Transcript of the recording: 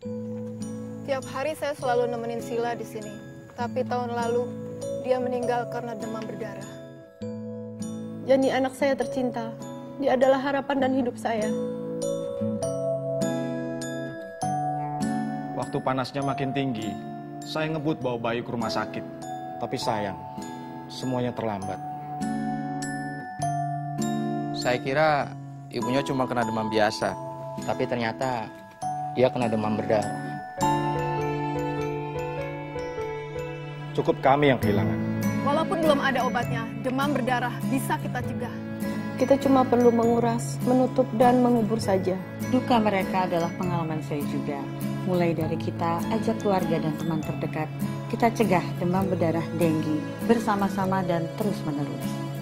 Tiap hari saya selalu nemenin Sila di sini. Tapi tahun lalu dia meninggal karena demam berdarah. Jani anak saya tercinta. Dia adalah harapan dan hidup saya. Waktu panasnya makin tinggi, saya ngebut bawa bayi ke rumah sakit. Tapi sayang, semuanya terlambat. Saya kira ibunya cuma kena demam biasa, tapi ternyata dia kena demam berdarah. Cukup kami yang kehilangan. Walaupun belum ada obatnya, demam berdarah bisa kita cegah. Kita cuma perlu menguras, menutup, dan mengubur saja. Duka mereka adalah pengalaman saya juga. Mulai dari kita ajak keluarga dan teman terdekat, kita cegah demam berdarah denggi bersama-sama dan terus-menerus.